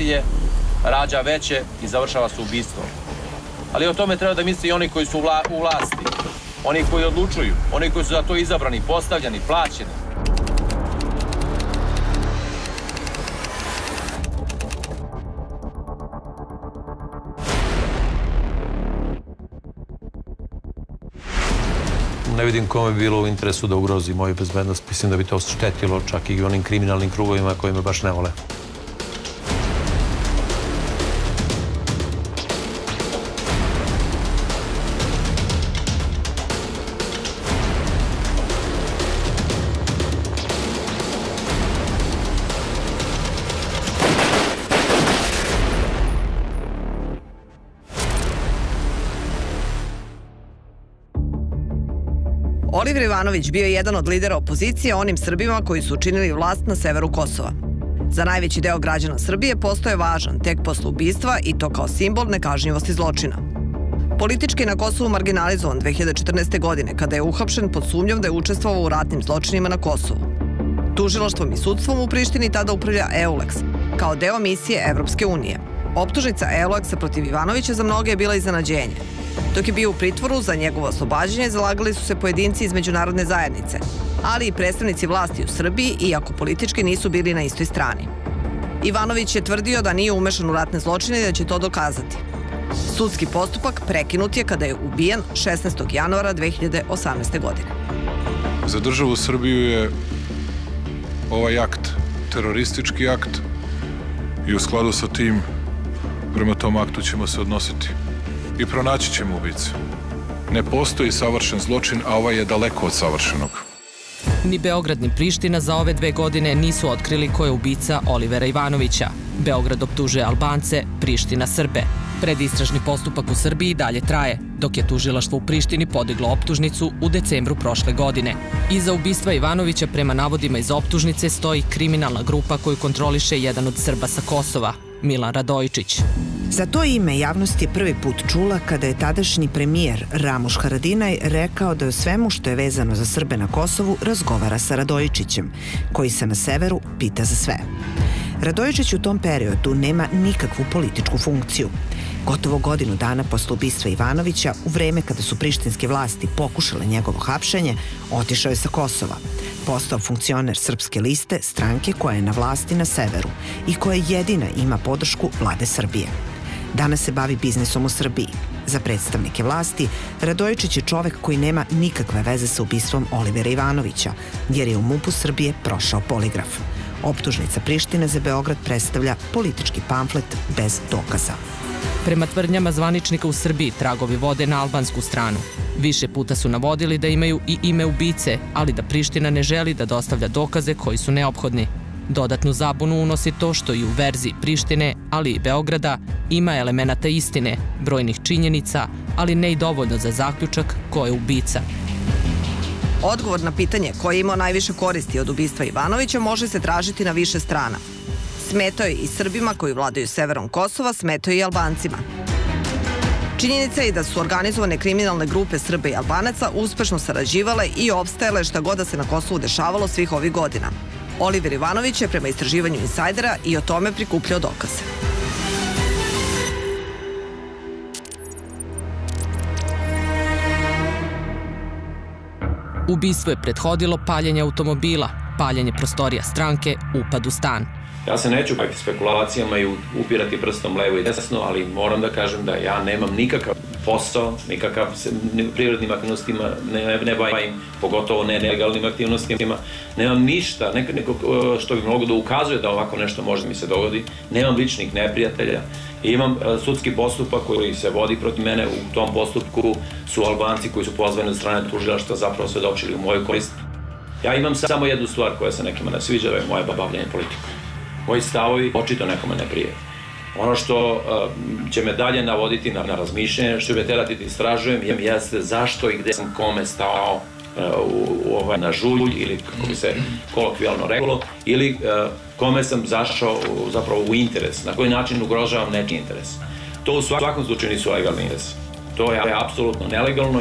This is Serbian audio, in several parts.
nasilje rađa veće i završava se ubistvom. Ali o tome treba da misle i oni koji su u vlasti, oni koji odlučuju, oni koji su za to izabrani, postavljeni, plaćeni. Ne vidim kome bi bilo u interesu da ugrozi moju bezbednost. Mislim da bi to štetilo čak i onim kriminalnim krugovima koji me baš ne vole. Oliver Ivanović bio je jedan od lidera opozicije onim Srbima koji su učinili vlast na severu Kosova. Za najveći deo građana Srbije postaje važan tek posle ubistva i to kao simbol nekažnjivosti zločina. Politički na Kosovu marginalizovan 2014. godine kada je uhapšen pod sumnjom da je učestvovao u ratnim zločinima na Kosovu. Tužilaštvom i sudstvom u Prištini tada upravlja EULEX, kao deo misije Evropske unije. Optužnica EULEX-a protiv Ivanovića za mnoge je bila iznenađenje. Dok je bio u pritvoru, za njegovo oslobađanje zalagali su se pojedinci iz međunarodne zajednice, ali i predstavnici vlasti u Srbiji, iako politički nisu bili na istoj strani. Ivanović je tvrdio da nije umešan u ratne zločine i da će to dokazati. Sudski postupak prekinut je kada je ubijen 16. januara 2018. godine. Za državu Srbiju je ovaj akt teroristički akt i u skladu sa tim prema tom aktu ćemo se odnositi. I pronaći ćemo ubice. Ne postoji savršen zločin, a ovaj je daleko od savršenog. Ni Beograd ni Priština za ove 2 godine nisu otkrili ko je ubica Olivera Ivanovića. Beograd optužuje Albance, Priština Srbe. Predistražni postupak u Srbiji dalje traje, dok je tužilaštvo u Prištini podiglo optužnicu u decembru prošle godine. Iza ubistva Ivanovića prema navodima iz optužnice stoji kriminalna grupa koju kontroliše jedan od Srba sa Kosova, Milan Radojičić. Za to ime javnost je prvi put čula kada je tadašnji premijer Ramuš Haradinaj rekao da o svemu što je vezano za Srbe na Kosovu razgovara sa Radojičićem, koji se na severu pita za sve. Radojičić u tom periodu nema nikakvu političku funkciju. Gotovo godinu dana posle ubistva Ivanovića, u vreme kada su prištinske vlasti pokušale njegovo hapšenje, otišao je sa Kosova. Postao funkcioner Srpske liste, stranke koja je na vlasti na severu i koja jedina ima podršku vlade Srbije. Danas se bavi biznisom u Srbiji. Za predstavnike vlasti, Radojičić je čovek koji nema nikakve veze sa ubistvom Olivera Ivanovića, jer je u MUP-u Srbije prošao poligraf. Optužnica Prištine za Beograd predstavlja politički pamflet bez dokaza. Prema tvrdnjama zvaničnika u Srbiji, tragovi vode na albansku stranu. Više puta su navodili da imaju i ime ubice, ali da Priština ne želi da dostavlja dokaze koji su neophodni. Dodatnu zabunu unosi to što i u verziji Prištine, ali i Beograda, ima elemenata istine, brojnih činjenica, ali ne i dovoljno za zaključak ko je ubica. Odgovor na pitanje ko je imao najviše koristi od ubistva Ivanovića može se tražiti na više strana. Smetao je i Srbima koji vladaju severom Kosova, smetao je i Albancima. Činjenica je da su organizovane kriminalne grupe Srba i Albanaca uspešno sarađivale i opstajale šta god da se na Kosovu dešavalo svih ovih godina. Oliver Ivanović je prema istraživanju insajdera i o tome prikupljao dokaze. Ubistvo je prethodilo paljenje automobila, paljenje prostorija stranke, upad u stan. Ja se neću baviti spekulacijama i upirati prstom levo i desno, ali moram da kažem da ja nemam nikakav posao, nikakav prirodnim aktivnostima ne bavim, pogotovo ne nelegalnim aktivnostima. Nemam ništa, nekog što bi moglo da ukazuje da ovako nešto može mi se dogodi. Nemam ličnih neprijatelja. Imam sudski postupak koji se vodi protiv mene. U tom postupku su Albanci koji su pozvani od strane tužilaštva zapravo svedočili u moju korist. Ja imam samo jednu stvar koja se nekima ne sviđa, da je moje bavljenje politikom. Moji stavovi očito nekome ne prije. Ono što će me dalje navoditi na razmišljanje, što me terati da istražujem, jeste zašto i gde sam kome stao na žulj, ili kako bi se kolokvijalno reklo, ili kome sam zašao zapravo u interes, na koji način ugrožavam neki interes. To u svakom slučaju nisu legalni interes. To je apsolutno nelegalno.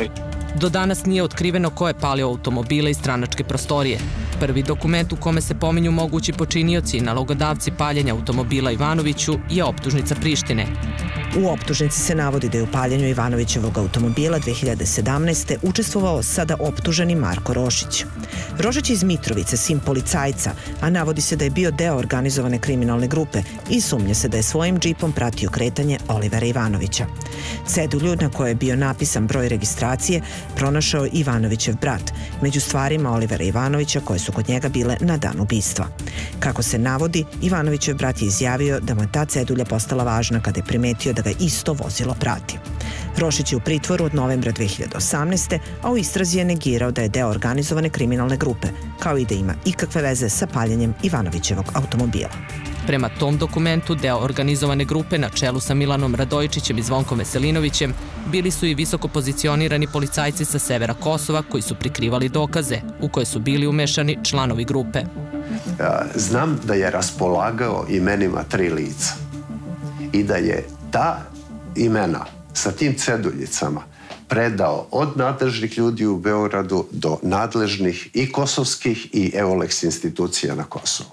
Do danas nije otkriveno ko je palio automobile i stranačke prostorije. Prvi dokument u kome se pominju mogući počinioci i nalogodavci paljenja automobila Ivanoviću je optužnica Prištine. U optužnici se navodi da je u paljenju Ivanovićevog automobila 2017. učestvovao sada optuženi Marko Rošić. Rošić iz Mitrovice, sin policajca, a navodi se da je bio deo organizovane kriminalne grupe i sumnja se da je svojim džipom pratio kretanje Olivera Ivanovića. Cedulju na kojoj je bio napisan broj registracije pronašao Ivanovićev brat, među stvarima Olivera Ivanovića koje su kod njega bile na dan ubistva. Kako se navodi, Ivanovićev brat je izjavio da mu je ta cedulja postala važna kada je primetio da ga isto vozilo prati. Rošić je u pritvoru od novembra 2018. a u istrazi je negirao da je deo organizovane kriminalne grupe, kao i da ima ikakve veze sa paljenjem Ivanovićevog automobila. Prema tom dokumentu, deo organizovane grupe na čelu sa Milanom Radojičićem i Zvonkom Veselinovićem bili su i visoko pozicionirani policajci sa severa Kosova koji su prikrivali dokaze u koje su bili umešani članovi grupe. Znam da je raspolagao imenima 3 lica i da je ta imena sa tim ceduljicama predao od nadležnih ljudi u Beogradu do nadležnih i kosovskih i Eulex institucija na Kosovu.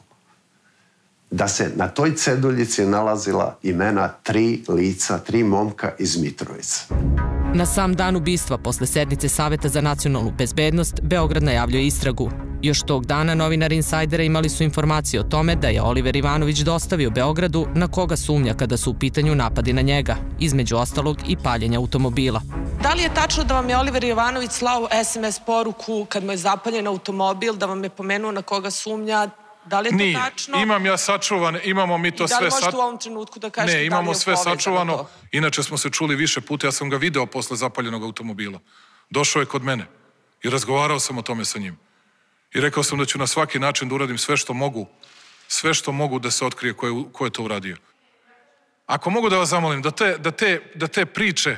Da se na toj ceduljici nalazila imena 3 lica, 3 momka iz Mitrovice. Na sam dan ubistva, posle sednice Saveta za nacionalnu bezbednost, Beograd najavljuje istragu. Još tog dana novinari Insajdera imali su informacije o tome da je Oliver Ivanović dostavio Beogradu na koga sumnja kada su u pitanju napadi na njega, između ostalog i paljenja automobila. Da li je tačno da vam je Oliver Ivanović slao SMS poruku kad mu je zapaljen automobil, da vam je pomenuo na koga sumnja? Da li je to tačno? Nije. Imam ja sačuvane, imamo mi to sve... I da li možete u ovom trenutku da kažete da li je imamo sve sačuvano. To? Inače smo se čuli više puta, ja sam ga video posle zapaljenog automobila. Došao je kod mene i razgovarao sam o tome sa njim. I rekao sam da ću na svaki način da uradim sve što mogu da se otkrije ko je to uradio. Ako mogu da vas zamolim, da te priče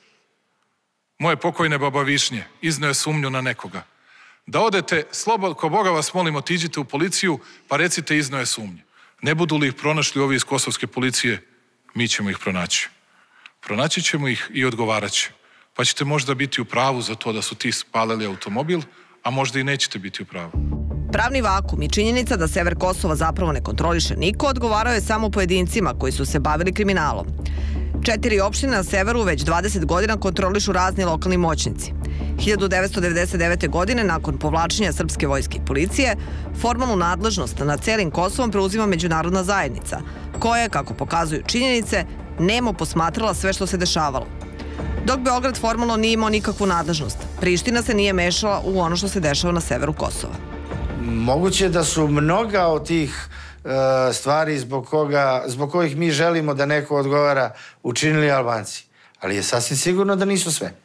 moje pokojne baba Višnje izneo je sumnju na nekoga. Da odete, slobodno, ko Boga vas molim, otiđite u policiju, pa recite izneo je sumnje. Ne budu li ih pronašli ovi iz kosovske policije, mi ćemo ih pronaći. Pronaći ćemo ih i odgovarat će. Pa ćete možda biti u pravu za to da su ti spalili automobil, a možda i nećete biti u pravu. Pravni vakum i činjenica da sever Kosova zapravo ne kontroliše niko odgovarao je samo pojedincima koji su se bavili kriminalom. 4 opštine na severu već 20 godina kontrolišu razni lokalni moćnici. 1999. godine, nakon povlačenja srpske vojske i policije, formalnu nadležnost nad celim Kosovom preuzima međunarodna zajednica, koja je, kako pokazuju činjenice, nemo posmatrala sve što se dešavalo. Dok Beograd formalno nije imao nikakvu nadležnost, Priština se nije mešala u ono što se dešava na severu Kosova. Moguće da su mnoga od tih stvari zbog kojih mi želimo da neko odgovara učinili Albanci, ali je sasvim sigurno da nisu sve.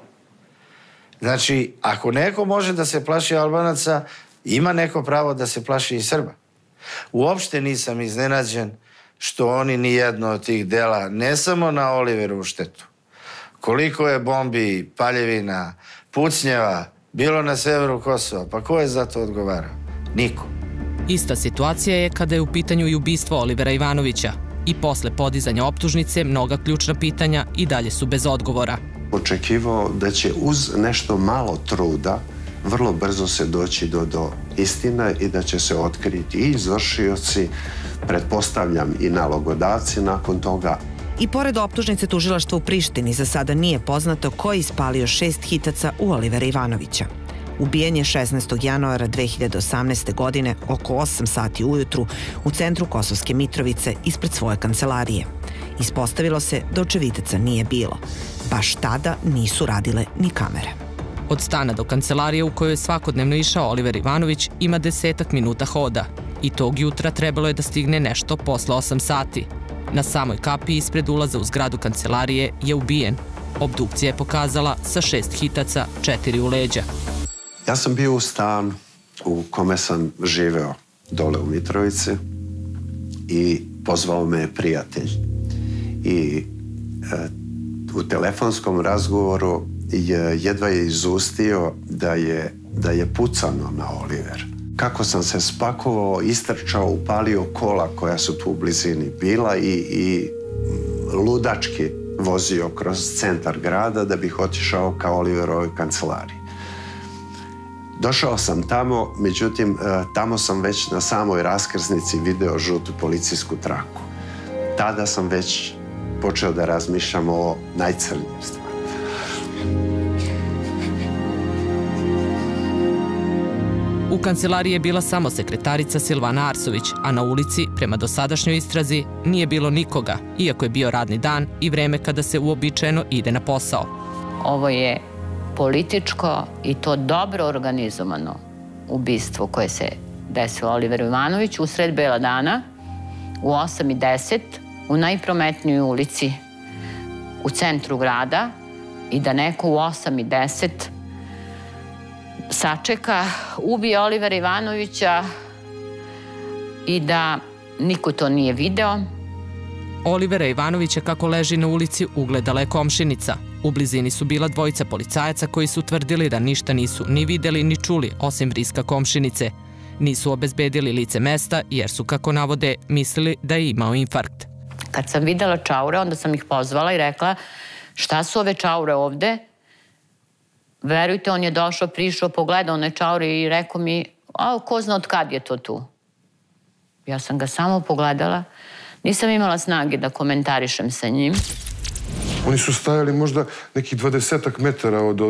Znači, ako neko može da se plaši Albanaca, ima neko pravo da se plaši i Srba. Uopšte nisam iznenađen što oni nijedno od tih dela, ne samo na Oliverovu štetu, koliko je bombi, paljevina, pucnjeva bilo na severu Kosova, pa ko je za to odgovarao? Niko. Ista situacija je kada je u pitanju i ubistvo Olivera Ivanovića. I posle podizanja optužnice, mnoga ključna pitanja i dalje su bez odgovora. Očekivao da će uz nešto malo truda vrlo brzo se doći do istine i da će se otkriti i izvršioci, pretpostavljam i nalogodavci nakon toga. I pored optužnice tužilaštva u Prištini za sada nije poznato ko je ispalio 6 hitaca u Olivera Ivanovića. Ubijen je 16. januara 2018. godine oko 8 sati ujutru u centru Kosovske Mitrovice ispred svoje kancelarije. Ispostavilo se da očevidaca nije bilo. Baš tada nisu radile ni kamere. Od stana do kancelarije u kojoj je svakodnevno išao Oliver Ivanović ima 10 minuta hoda. I tog jutra trebalo je da stigne nešto posle 8 sati. Na samoj kapiji ispred ulaza u zgradu kancelarije je ubijen. Obdukcija je pokazala sa 6 hitaca, 4 u leđa. Ja sam bio u stan u kome sam živeo dole u Mitrovici i pozvao me je prijatelj. I u telefonskom razgovoru jedva je izustio da je pucano na Oliver. Kako sam se spakovao, istrčao, upalio kola koja su tu u blizini bila i ludački vozio kroz centar grada da bih otišao ka Oliverovoj kancelariji. Došao sam tamo, međutim, tamo sam već na samoj raskrsnici video žutu policijsku traku. Tada sam već počeo da razmišljam o najcrnjim stvarima. U kancelariji je bila samo sekretarica Silvana Arsović, a na ulici, prema dosadašnjoj istrazi, nije bilo nikoga, iako je bio radni dan i vreme kada se uobičajeno ide na posao. Ovo je političko i to dobro organizovano ubistvo koje se desilo Oliveru Ivanoviću usred bela dana u 8:10 u najprometnijoj ulici u centru grada i da neko u 8:10 sačeka, ubije Olivera Ivanovića i da niko to nije video. Olivera Ivanovića kako leži na ulici ugledala je komšinica. U blizini su bila dvojica policajaca koji su tvrdili da ništa nisu ni videli ni čuli osim vriska komšinice. Nisu obezbedili lice mesta jer su, kako navode, mislili da je imao infarkt. Kad sam videla čaure, onda sam ih pozvala i rekla šta su ove čaure ovde? Verujte, on je došao, prišao, pogledao one čaure i rekao mi, ko zna od kad je to tu? Ja sam ga samo pogledala, nisam imala snage da komentarišem sa njim. Oni su stajali možda nekih 20 metara od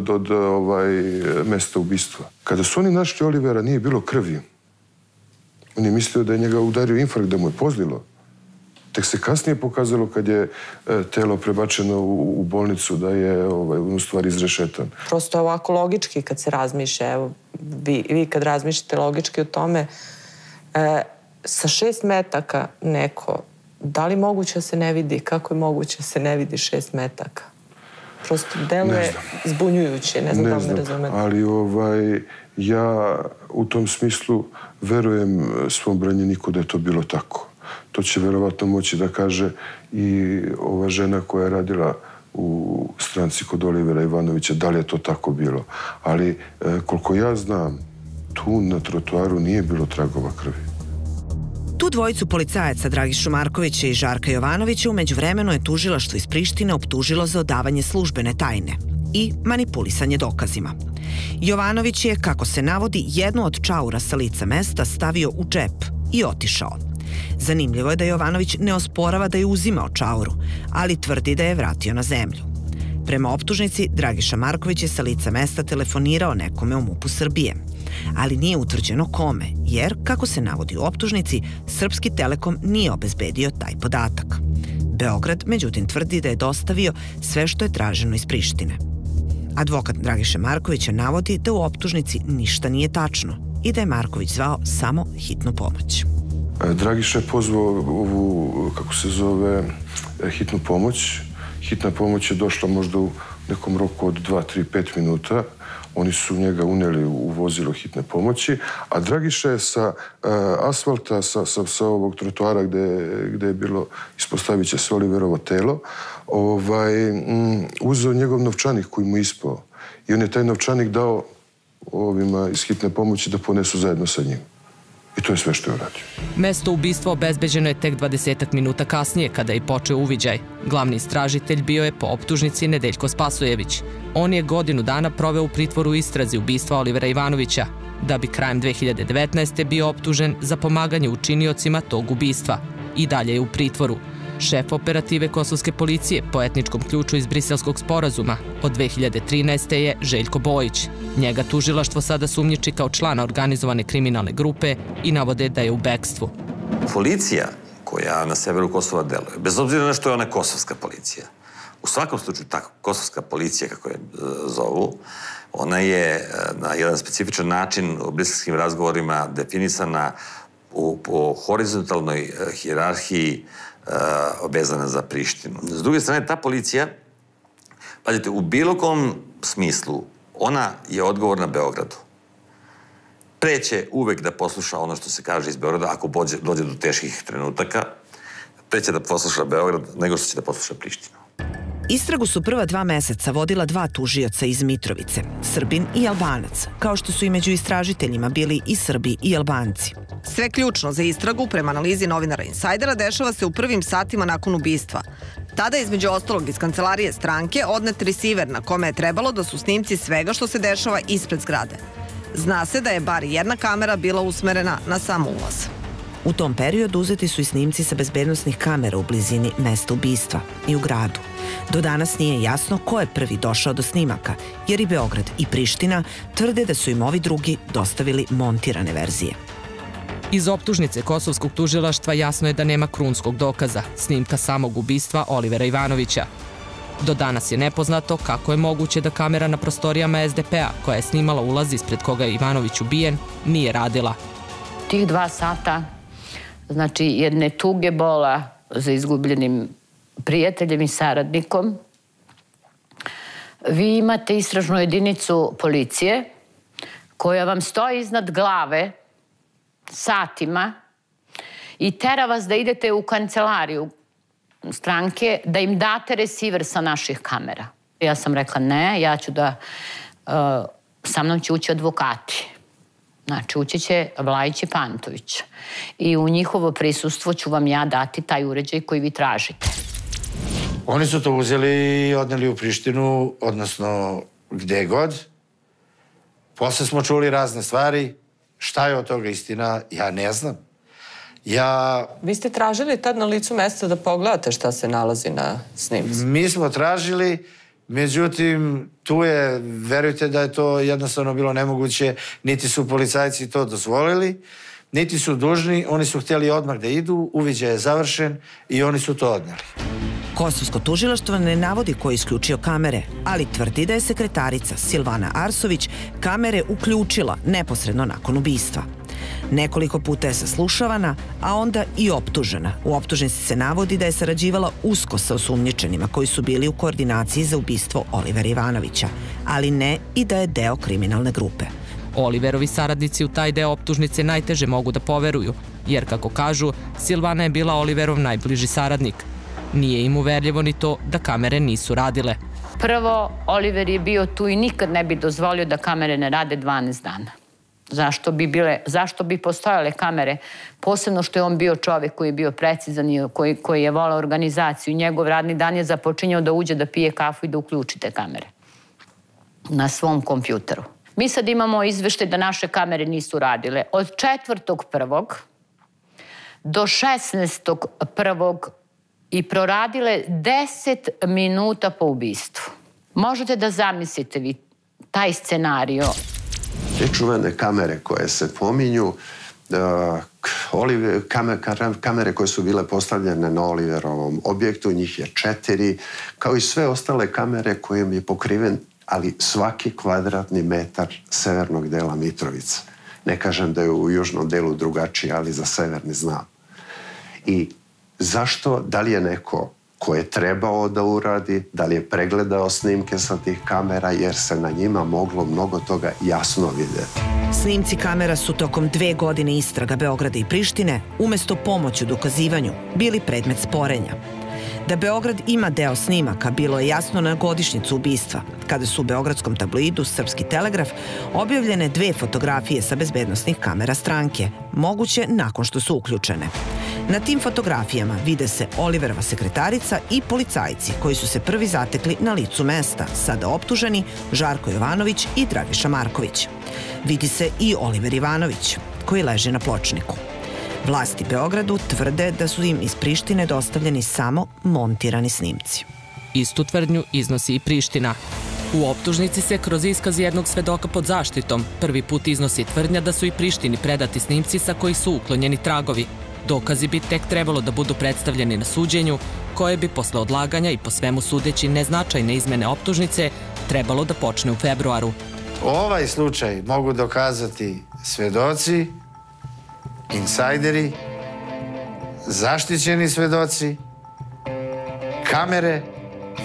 mesta ubistva. Kada su oni našli Olivera, nije bilo krvi. On je mislio da je njega udario infarkt, da mu je pozlilo. Tek se kasnije pokazalo kad je telo prebačeno u bolnicu da je u stvari izrešetan. Prosto ovako logički kad se razmišlja, evo, vi kad razmišljate logički o tome, sa 6 metaka neko, da li moguće da se ne vidi, kako je moguće da se ne vidi 6 metaka? Prosto deluje zbunjujuće, ne znam da li me razumete. Ali ja u tom smislu verujem svom branjeniku da je to bilo tako. To će verovatno moći da kaže i ova žena koja je radila u stranci kod Olivera Ivanovića, da li je to tako bilo. Ali koliko ja znam, tu na trotoaru nije bilo tragova krvi. Tu dvojicu policajaca Dragišu Markovića i Žarka Jovanovića u međuvremenu je tužilaštvo iz Prištine optužilo za odavanje službene tajne i manipulisanje dokazima. Jovanović je, kako se navodi, jednu od čaura sa lica mesta stavio u džep i otišao. Zanimljivo je da Jovanović ne osporava da je uzimao čauru, ali tvrdi da je vratio na zemlju. Prema optužnici, Dragiša Marković je sa lica mesta telefonirao nekome u MUP-u Srbije, ali nije utvrđeno kome, jer, kako se navodi u optužnici, Srpski Telekom nije obezbedio taj podatak. Beograd, međutim, tvrdi da je dostavio sve što je traženo iz Prištine. Advokat Dragiše Markovića navodi da u optužnici ništa nije tačno i da je Marković zvao samo hitnu pomoć. Dragiša je pozvao ovu, kako se zove, hitnu pomoć. Hitna pomoć je došla možda u nekom roku od 2, 3, 5 minuta. Oni su njega uneli u vozilo hitne pomoći, a Dragiša je sa asfalta, sa ovog trotoara gde je bilo, ispostavit će se Oliverovo telo, uzeo njegov novčanik koji mu ispao. I on je taj novčanik dao ovima iz hitne pomoći da ponesu zajedno sa njim. I to je sve što je uradio. Mesto ubistva obezbeđeno je tek 20 minuta kasnije, kada je počeo uviđaj. Glavni istražitelj bio je po optužnici Nedeljko Spasojević. On je godinu dana proveo u pritvoru u istrazi ubistva Olivera Ivanovića, da bi krajem 2019. bio optužen za pomaganje učiniocima tog ubistva. I dalje je u pritvoru. Šef operative kosovske policije po etničkom ključu iz Briselskog sporazuma od 2013. je Željko Bojić. Njega tužilaštvo sada sumnjiči kao člana organizovane kriminalne grupe i navode da je u bekstvu. Policija koja na severu Kosova deluje, bez obzira na što je ona kosovska policija, u svakom slučaju ta kosovska policija, kako je zovu, ona je na jedan specifičan način u briselskim razgovorima definisana po horizontalnoj hijerarhiji vezana za Prištinu. S druge strane, ta policija, pazite, u bilo kom smislu, ona je odgovorna Beogradu. Preće uvek da posluša ono što se kaže iz Beograda, ako dođe do teških trenutaka, preće da posluša Beograd nego što će da posluša Prištinu. Istragu su prva 2 meseca vodila 2 tužioca iz Mitrovice, Srbin i Albanac, kao što su i među istražiteljima bili i Srbi i Albanci. Sve ključno za istragu, prema analizi novinara Insajdera, dešava se u prvim satima nakon ubistva. Tada je između ostalog iz kancelarije stranke odnet resiver na kome je trebalo da su snimci svega što se dešava ispred zgrade. Zna se da je bar jedna kamera bila usmerena na sam ulaz. U tom periodu uzeti su i snimci sa bezbednosnih kamera u blizini mesta ubistva i u gradu. Do danas nije jasno ko je prvi došao do snimaka, jer i Beograd i Priština tvrde da su im ovi drugi dostavili montirane verzije. Iz optužnice kosovskog tužilaštva jasno je da nema krunskog dokaza, snimka samog ubistva Olivera Ivanovića. Do danas je nepoznato kako je moguće da kamera na prostorijama SDP-a, koja je snimala ulaz ispred koga je Ivanović ubijen, nije radila. Tih 2 sata, znači jedne tuge bola za izgubljenim prijateljem i saradnikom, vi imate istražnu jedinicu policije koja vam stoji iznad glave satima i tera vas da idete u kancelariju stranke, da im date resiver sa naših kamera. Ja sam rekla ne, ja ću da, sa mnom će ući advokati. Znači, ući će Vlajić i Pantović. I u njihovo prisustvo ću vam ja dati taj uređaj koji vi tražite. Oni su to uzeli i odneli u Prištinu, odnosno gde god. Posle smo čuli razne stvari. Šta je od toga istina, ja ne znam. Vi ste tražili tad na licu mesta da pogledate šta se nalazi na snimci? Mi smo tražili, međutim, tu je, verujte da je to jednostavno bilo nemoguće, niti su policajci to dozvolili, niti su dužni, oni su htjeli odmah da idu, uviđaj je završen i oni su to odneli. Kosovsko tužilaštvo ne navodi ko je isključio kamere, ali tvrdi da je sekretarica Silvana Arsović kamere uključila neposredno nakon ubistva. Nekoliko puta je saslušavana, a onda i optužena. U optužnici se navodi da je sarađivala usko sa osumnjičenima koji su bili u koordinaciji za ubistvo Olivera Ivanovića, ali ne i da je deo kriminalne grupe. Oliverovi saradnici u taj deo optužnice najteže mogu da poveruju, jer, kako kažu, Silvana je bila Oliverov najbliži saradnik. Nije im uverljivo ni to da kamere nisu radile. Prvo, Oliver je bio tu i nikad ne bi dozvolio da kamere ne rade 12 dana. Zašto bi postojale kamere? Posebno što je on bio čovek koji je bio precizan i koji je volao organizaciju. Njegov radni dan je započinjao da uđe da pije kafu i da uključi te kamere na svom kompjuteru. Mi sad imamo izveštaj da naše kamere nisu radile. Od 4.1. do 16.1. i proradile 10 minuta po ubistvu. Možete da zamislite vi taj scenario. Te čuvene kamere koje se pominju, kamere koje su bile postavljene na Oliverovom objektu, njih je 4, kao i sve ostale kamere kojim je pokriven, ali svaki kvadratni metar severnog dela Mitrovice. Ne kažem da je u južnom delu drugačije, ali za severni znam. I zašto, da li je neko ko je trebao da uradi, da li je pregledao snimke sa tih kamera, jer se na njima moglo mnogo toga jasno vidjeti. Snimci kamera su tokom 2 godine istraga Beograda i Prištine, umesto pomoći u dokazivanju, bili predmet sporenja. Da Beograd ima deo snimaka bilo je jasno na godišnjicu ubistva, kada su u beogradskom tabloidu Srpski telegraf objavljene 2 fotografije sa bezbednosnih kamera stranke, moguće nakon što su uključene. Na tim fotografijama vide se Oliverova sekretarica i policajci koji su se prvi zatekli na licu mesta, sada optuženi Žarko Jovanović i Dragiša Marković. Vidi se i Oliver Ivanović, koji leži na pločniku. Vlasti Beogradu tvrde da su im iz Prištine dostavljeni samo montirani snimci. Istu tvrdnju iznosi i Priština. U optužnici se kroz iskaz jednog svedoka pod zaštitom prvi put iznosi tvrdnja da su i Prištini predati snimci sa kojih su uklonjeni tragovi. Dokazi bi tek trebalo da budu predstavljeni na suđenju, koje bi posle odlaganja i po svemu sudeći neznačajne izmene optužnice trebalo da počne u februaru. Ovaj slučaj mogu dokazati svedoci, insajderi, zaštićeni svedoci, kamere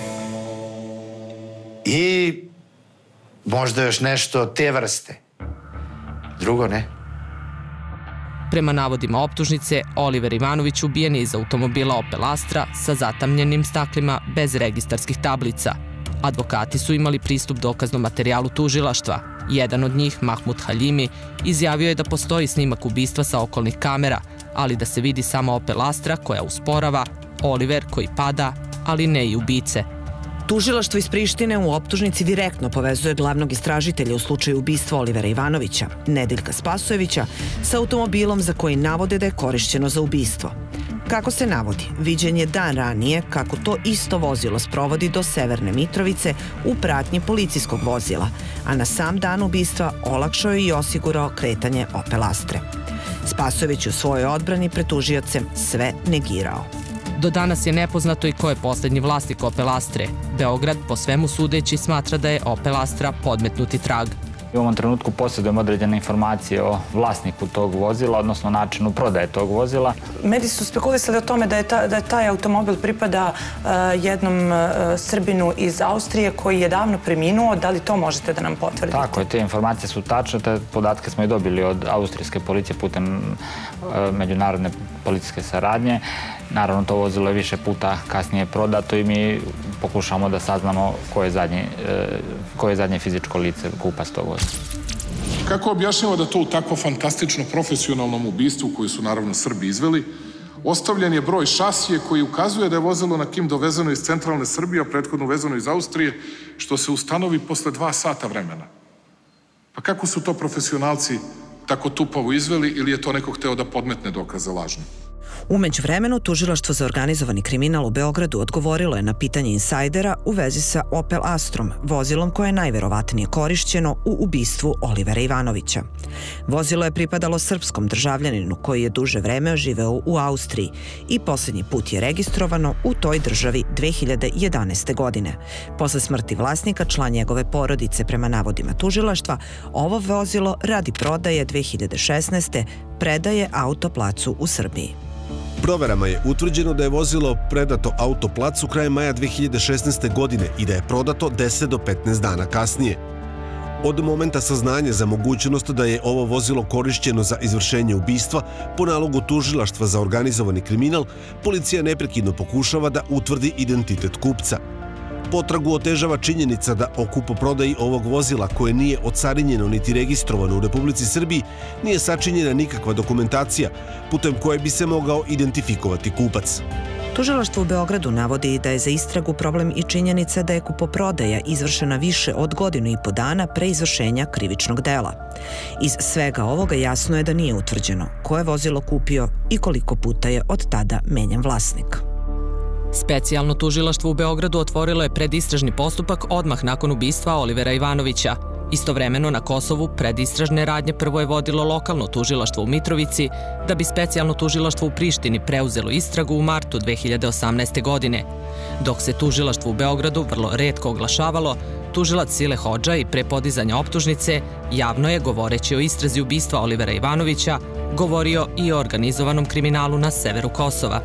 i možda još nešto te vrste. Drugo ne. Prema navodima optužnice, Oliver Ivanović ubijen je iz automobila Opel Astra sa zatamnjenim staklima bez registarskih tablica. Advokati su imali pristup dokaznom materijalu tužilaštva. Jedan od njih, Mahmud Haljimi, izjavio je da postoji snimak ubistva sa okolnih kamera, ali da se vidi samo Opel Astra koja usporava, Oliver koji pada, ali ne i ubice. Tužilaštvo iz Prištine u optužnici direktno povezuje glavnog istražitelja u slučaju ubistva Olivera Ivanovića, Nedeljka Spasojevića, sa automobilom za koji navode da je korišćeno za ubistvo. Kako se navodi, viđen je dan ranije kako to isto vozilo sprovodi do Severne Mitrovice u pratnji policijskog vozila, a na sam dan ubistva olakšao je i osigurao kretanje Opel Astre. Spasojević je u svojoj odbrani pred tužiocem sve negirao. Do danas je nepoznato i ko je poslednji vlasnik Opel Astre. Beograd, po svemu sudeći, smatra da je Opel Astra podmetnuti trag. U ovom trenutku posjedujemo određene informacije o vlasniku tog vozila, odnosno načinu prodaje tog vozila. Mediji su spekulisali o tome da taj automobil pripada jednom Srbinu iz Austrije koji je davno preminuo. Da li to možete da nam potvrdite? Tako je, te informacije su tačne. Te podatke smo i dobili od austrijske policije putem međunarodne policijske saradnje. Naravno, to vozilo je više puta kasnije prodato i mi pokušamo da saznamo koje je zadnje fizičko lice kupac tog vozila. Kako objašnjava da to u takvo fantastično profesionalnom ubistvu, koju su naravno Srbi izveli, ostavljen je broj šasije koji ukazuje da je vozilo na Kim dovezeno iz centralne Srbije, a prethodno vezano iz Austrije, što se ustanovi posle 2 sata vremena. Pa kako su to profesionalci tako tupavo izveli ili je to neko hteo da podmetne dokaze lažno? Umeđu vremenu, Tužilaštvo za organizovani kriminal u Beogradu odgovorilo je na pitanje insajdera u vezi sa Opel Astrom, vozilom koje je najverovatnije korišćeno u ubistvu Olivera Ivanovića. Vozilo je pripadalo srpskom državljaninu koji je duže vreme živeo u Austriji i posljednji put je registrovano u toj državi 2011. godine. Posle smrti vlasnika, član njegove porodice, prema navodima tužilaštva, ovo vozilo radi prodaje 2016. predaje Autoplacu u Srbiji. Proverama je utvrđeno da je vozilo predato Autoplacu krajem maja 2016. godine i da je prodato 10 do 15 dana kasnije. Od momenta saznanja za mogućnost da je ovo vozilo korišćeno za izvršenje ubistva, po nalogu Tužilaštva za organizovani kriminal, policija neprekidno pokušava da utvrdi identitet kupca. Potragu otežava činjenica da o kupoprodaji ovog vozila, koje nije ocarinjeno niti registrovano u Republici Srbiji, nije sačinjena nikakva dokumentacija putem koje bi se mogao identifikovati kupac. Tužilaštvo u Beogradu navodi da je za istragu problem i činjenica da je kupoprodaja izvršena više od 1,5 godine pre izvršenja krivičnog dela. Iz svega ovoga jasno je da nije utvrđeno ko je vozilo kupio i koliko puta je od tada menjan vlasnik. Specijalno tužilaštvo u Beogradu otvorilo je predistražni postupak odmah nakon ubistva Olivera Ivanovića. Istovremeno na Kosovu predistražne radnje prvo je vodilo lokalno tužilaštvo u Mitrovici, da bi specijalno tužilaštvo u Prištini preuzelo istragu u martu 2018. godine. Dok se tužilaštvo u Beogradu vrlo retko oglašavalo, tužilac Sile Hodža i pre podizanja optužnice javno je, govoreći o istrazi ubistva Olivera Ivanovića, govorio i o organizovanom kriminalu na severu Kosova.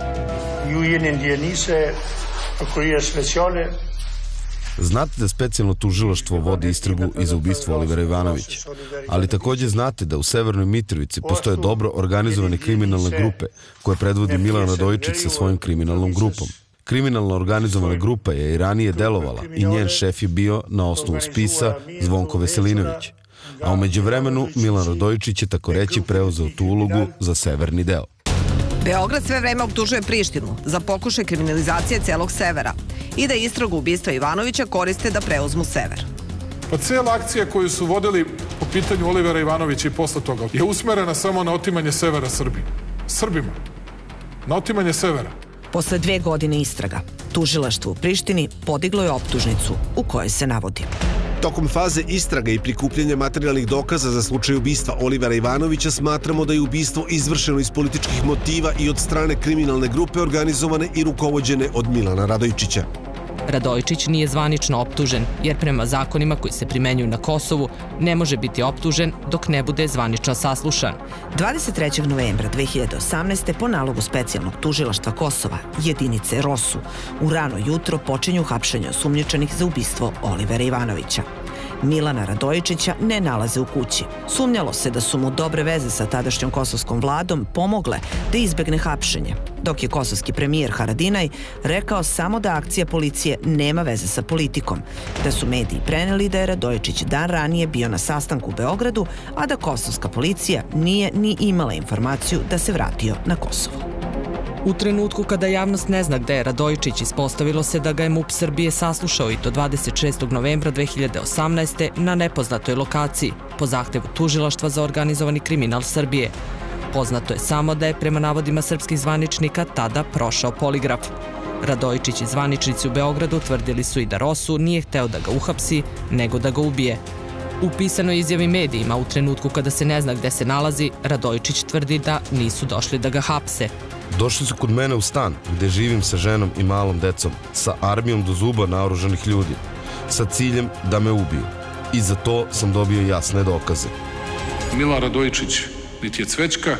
Znate da specijalno tužilaštvo vodi istragu i za ubistvo Olivera Ivanovića, ali takođe znate da u Severnoj Mitrovici postoje dobro organizovane kriminalne grupe koje predvodi Milan Radojičić sa svojom kriminalnom grupom. Kriminalna organizovana grupa je i ranije delovala i njen šef je bio na osnovu spisa Zvonko Veselinović, a umeđu vremenu Milan Radojičić je tako reći preuzeo tu ulogu za severni deo. Beograd sve vreme optužuje Prištinu za pokušaj kriminalizacije celog severa i da istragu ubistva Ivanovića koriste da preuzmu sever. Pa cijela akcija koju su vodili po pitanju Olivera Ivanovića i posle toga je usmerena samo na otimanje severa Srbima. Na otimanje severa. Posle 2 godine istraga, tužilaštvo u Prištini podiglo je optužnicu u kojoj se navodi: Tokom faze istraga i prikupljanja materijalnih dokaza za slučaj ubistva Olivera Ivanovića smatramo da je ubistvo izvršeno iz političkih motiva i od strane kriminalne grupe organizovane i rukovođene od Milana Radojičića. Radojičić nije zvanično optužen, jer prema zakonima koji se primenjuju na Kosovu ne može biti optužen dok ne bude zvanično saslušan. 23. novembra 2018. po nalogu specijalnog tužilaštva Kosova, jedinice ROSU, u rano jutro počinju hapšenje osumnjičenih za ubistvo Olivera Ivanovića. Milana Radojičića ne nalaze u kući. Sumnjalo se da su mu dobre veze sa tadašnjom kosovskom vladom pomogle da izbegne hapšenje, dok je kosovski premijer Haradinaj rekao samo da akcija policije nema veze sa politikom, da su mediji preneli da je Radojičić dan ranije bio na sastanku u Beogradu, a da kosovska policija nije ni imala informaciju da se vratio na Kosovo. U trenutku kada javnost ne zna gde je Radojičić, ispostavilo se da ga je MUP Srbije saslušao i to 26. novembra 2018. na nepoznatoj lokaciji, po zahtevu Tužilaštva za organizovani kriminal Srbije. Poznato je samo da je prema navodima srpskih zvaničnika tada prošao poligraf. Radojičić i zvaničnici u Beogradu tvrdili su i da Rosu nije hteo da ga uhapsi, nego da ga ubije. U pisanoj izjavi medijima, u trenutku kada se ne zna gde se nalazi, Radojičić tvrdi da nisu došli da ga hapse. Došli su kod mene u stan, gde živim sa ženom i malom decom, sa armijom do zuba naoružanih ljudi, sa ciljem da me ubiju. I za to sam dobio jasne dokaze. Milan Radojičić niti je cvećka,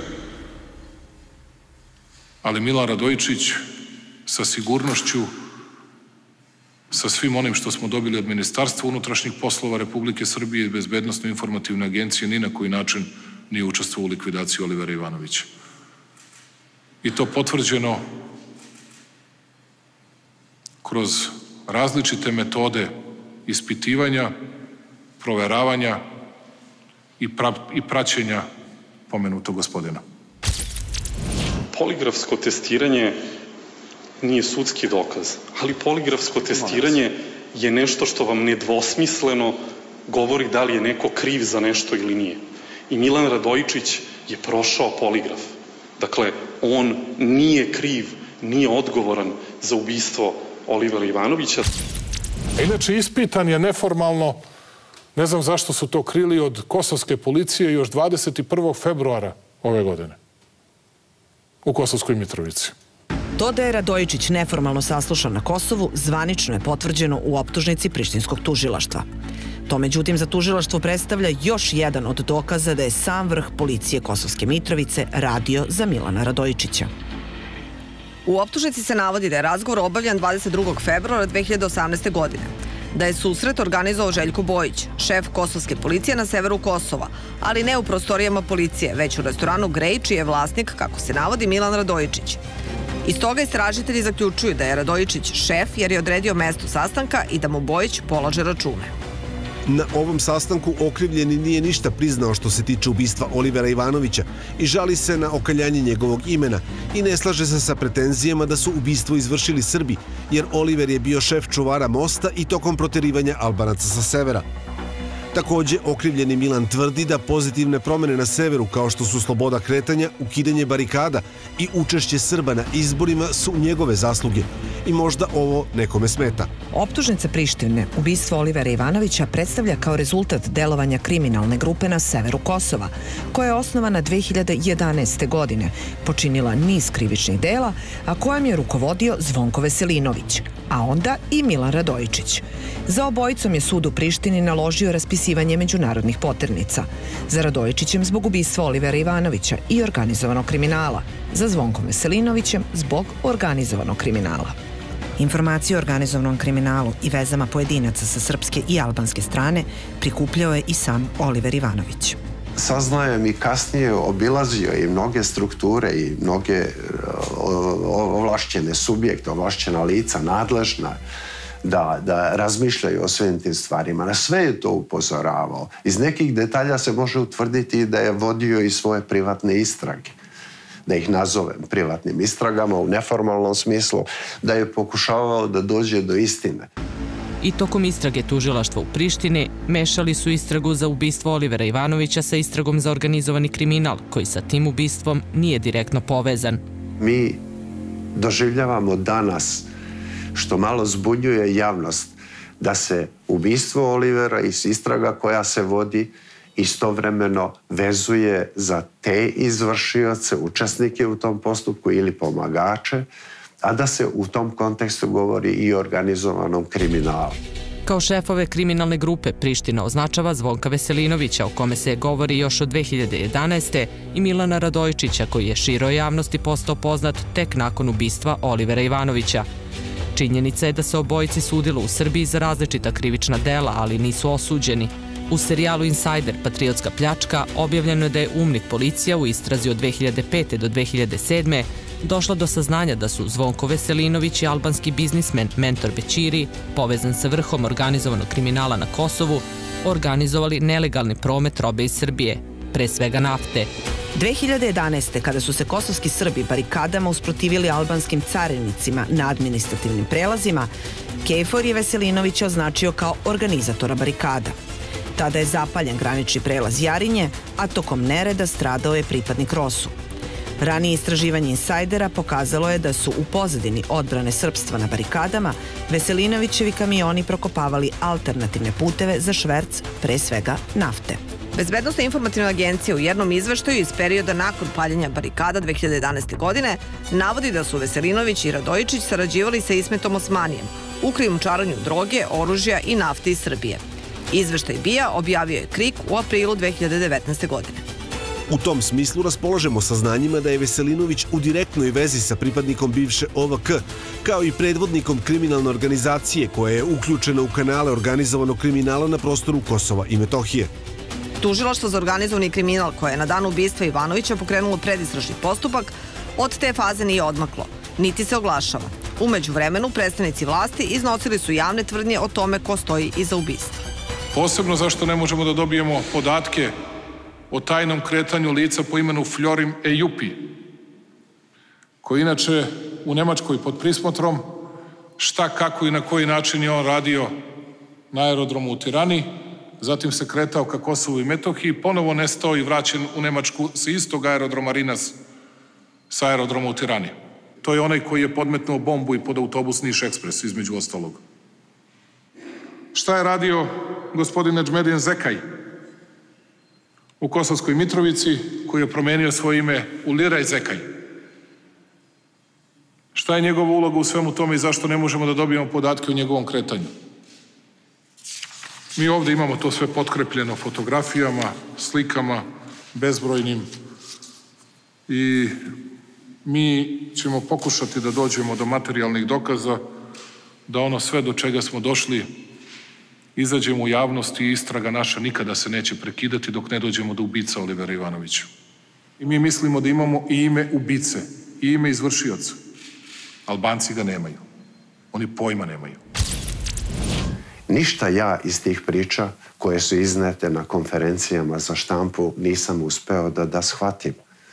ali Milan Radojičić sa sigurnošću, sa svim onim što smo dobili od Ministarstva unutrašnjih poslova Republike Srbije i Bezbednosno-informativne agencije, ni na koji način nije učestvovao u likvidaciji Olivera Ivanovića. I to potvrđeno kroz različite metode ispitivanja, proveravanja i praćenja pomenutog gospodina. Poligrafsko testiranje nije sudski dokaz, ali poligrafsko testiranje je nešto što vam nedvosmisleno govori da li je neko kriv za nešto ili nije. I Milan Radojičić je prošao poligraf. Dakle, on nije kriv, nije odgovoran za ubistvo Olivera Ivanovića. Inače, ispitan je neformalno, ne znam zašto su to krili, od kosovske policije još 21. februara ove godine u Kosovskoj Mitrovici. To da je Radojičić neformalno saslušan na Kosovu zvanično je potvrđeno u optužnici Prištinskog tužilaštva. To međutim za tužilaštvo predstavlja još jedan od dokaza da je sam vrh policije Kosovske Mitrovice radio za Milana Radojičića. U optužnici se navodi da je razgovor obavljan 22. februara 2018. godine, da je susret organizovao Željko Bojić, šef kosovske policije na severu Kosova, ali ne u prostorijama policije, već u restoranu Grej, čiji je vlasnik, kako se navodi, Milan Radojičić. Iz toga istražitelji zaključuju da je Radojičić šef jer je odredio mesto sastanka i da mu Bojić polaže račune. Na ovom sastanku okrivljeni nije ništa priznao što se tiče ubistva Olivera Ivanovića i žali se na okaljanje njegovog imena i ne slaže se sa pretenzijama da su ubistvo izvršili Srbi, jer Oliver je bio šef čuvara mosta i tokom proterivanja Albanaca sa severa. Takođe, okrivljeni Milan tvrdi da pozitivne promene na severu, kao što su sloboda kretanja, ukidanje barikada i učešće Srba na izborima, su njegove zasluge. I možda ovo nekome smeta. Optužnica Prištine, ubistvo Olivera Ivanovića, predstavlja kao rezultat delovanja kriminalne grupe na severu Kosova, koja je osnovana 2011. godine, počinila niz krivičnih dela, a kojom je rukovodio Zvonko Veselinović, a onda i Milan Radojičić. Za obojicom je sud u Prištini naložio raspisivanje međunarodnih poternica. Za Radojičićem zbog ubistva Olivera Ivanovića i organizovanog kriminala. Za Zvonkom Veselinovićem zbog organizovanog kriminala. Informacije o organizovanom kriminalu i vezama pojedinaca sa srpske i albanske strane prikupljao je i sam Oliver Ivanović. Saznajem i kasnije obilazio i mnoge strukture i mnoge ovlašćene subjekte, ovlašćena lica, nadležna, da razmišljaju o svim tim stvarima. Na sve je to upozoravao. Iz nekih detalja se može utvrditi da je vodio i svoje privatne istrage. Da ih nazovem privatnim istragama u neformalnom smislu, da je pokušavao da dođe do istine. I tokom istrage tužilaštva u Prištini mešali su istragu za ubistvo Olivera Ivanovića sa istragom za organizovani kriminal, koji sa tim ubistvom nije direktno povezan. Mi doživljavamo danas, što malo zbunjuje javnost, da se ubistvo Olivera i istraga koja se vodi istovremeno vezuje za te izvršioce, učesnike u tom postupku ili pomagače, a da se u tom kontekstu govori i o organizovanom kriminalu. Kao šefove kriminalne grupe Priština označava Zvonka Veselinovića, o kome se govori još od 2011. i Milana Radojičića, koji je široj javnosti postao poznat tek nakon ubistva Olivera Ivanovića. Činjenica je da se obojici sudilo u Srbiji za različita krivična dela, ali nisu osuđeni. U serijalu Insider Patriotska pljačka objavljeno je da je UMNIK policija u istrazi od 2005. do 2007. došla do saznanja da su Zvonko Veselinović i albanski biznismen Mentor Bećiri, povezan sa vrhom organizovanog kriminala na Kosovu, organizovali nelegalni promet robe iz Srbije. pre svega nafte. 2011. kada su se kosovski Srbi barikadama usprotivili albanskim carinicima na administrativnim prelazima, KFOR je Veselinovića označio kao organizatora barikada. Tada je zapaljen granični prelaz Jarinje, a tokom nereda stradao je pripadnik ROSU. Ranije istraživanje insajdera pokazalo je da su u pozadini odbrane srpstva na barikadama Veselinovićevi kamioni prokopavali alternativne puteve za šverc, pre svega nafte. Bezbednosna informativna agencija u jednom izveštaju iz perioda nakon paljenja barikada 2011. godine navodi da su Veselinović i Radojičić sarađivali sa Ismetom Osmanijem u krijumčaranju droge, oružja i nafte iz Srbije. Izveštaj BIA objavio je KRIK u aprilu 2019. godine. U tom smislu raspolažemo saznanjima da je Veselinović u direktnoj vezi sa pripadnikom bivše OVK, kao i predvodnikom kriminalne organizacije koja je uključena u kanale organizovanog kriminala na prostoru Kosova i Metohije. Tužilaštvo za organizovani kriminal koje je na dan ubistva Ivanovića pokrenulo predistražni postupak, od te faze nije odmaklo, niti se oglašava. U međuvremenu predstavnici vlasti iznosili su javne tvrdnje o tome ko stoji iza ubistva. Posebno zašto ne možemo da dobijemo podatke o tajnom kretanju lica po imenu Florim Ejupi, koji inače u Nemačkoj pod prismotrom, šta, kako i na koji način je on radio na aerodromu u Tirani, zatim se kretao ka Kosovu i Metohiji, ponovo nestao i vraćen u Nemačku sa istog aerodroma Rinas sa aerodroma u Tirani. To je onaj koji je podmetnuo bombu i pod autobus Niš Ekspres, između ostalog. Šta je radio gospodin Nedžmedin Zekaj u Kosovskoj Mitrovici, koji je promenio svoje ime u Liraj Zekaj? Šta je njegova uloga u svemu tome i zašto ne možemo da dobijemo podatke o njegovom kretanju? Mi ovde imamo to sve potkrepljeno fotografijama, slikama, bezbrojnim, i mi ćemo pokušati da dođemo do materijalnih dokaza, da ono sve do čega smo došli izađemo u javnost i istraga naša nikada se neće prekidati dok ne dođemo do ubica Olivera Ivanovića. I mi mislimo da imamo i ime ubice, i ime izvršioca. Albanci ga nemaju. Oni pojma nemaju. Ništa ja iz tih priča koje su iznete na konferencijama za štampu nisam uspeo da shvatim.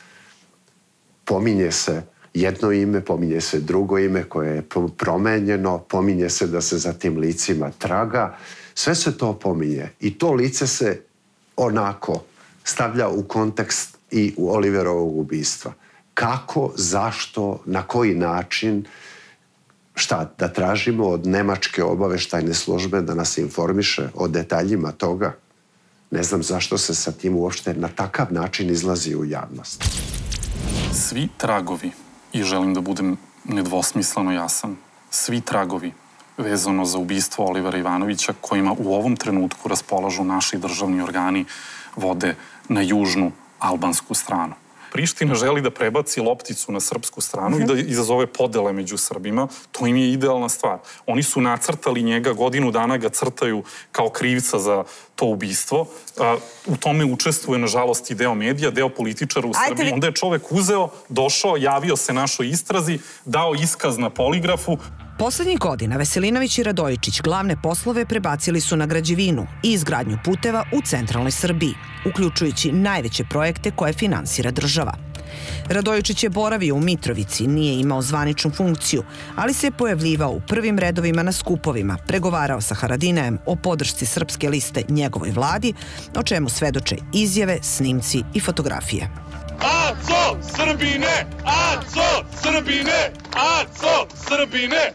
Pominje se jedno ime, pominje se drugo ime koje je promenjeno, pominje se da se za tim licima traga. Sve se to pominje i to lice se onako stavlja u kontekst i u Oliverovog ubistva. Kako, zašto, na koji način, šta, da tražimo od nemačke obaveštajne službe da nas informiše o detaljima toga? Ne znam zašto se sa tim uopšte na takav način izlazi u javnost. Svi tragovi, i želim da budem nedvosmisleno jasan, svi tragovi vezano za ubistvo Olivera Ivanovića, kojima u ovom trenutku raspolažu naši državni organi, vode na južnu albansku stranu. Priština želi da prebaci lopticu na srpsku stranu i da izazove podele među Srbima. To im je idealna stvar. Oni su nacrtali njega, godinu dana ga crtaju kao krivca za to ubistvo. U tome učestvuje, nažalost, i deo medija, deo političara u Srbiji. Onda je čovek uzeo, došao, javio se našoj istrazi, dao iskaz na poligrafu. Poslednjih godina Veselinović i Radojičić glavne poslove prebacili su na građevinu i izgradnju puteva u centralnoj Srbiji, uključujući najveće projekte koje finansira država. Radojičić je boravio u Mitrovici, nije imao zvaničnu funkciju, ali se je pojavljivao u prvim redovima na skupovima, pregovarao sa Haradinajem o podršci srpske liste njegovoj vladi, o čemu svedoče izjave, snimci i fotografije. Aco, Srbine! Aco, Srbine! Aco, Srbine!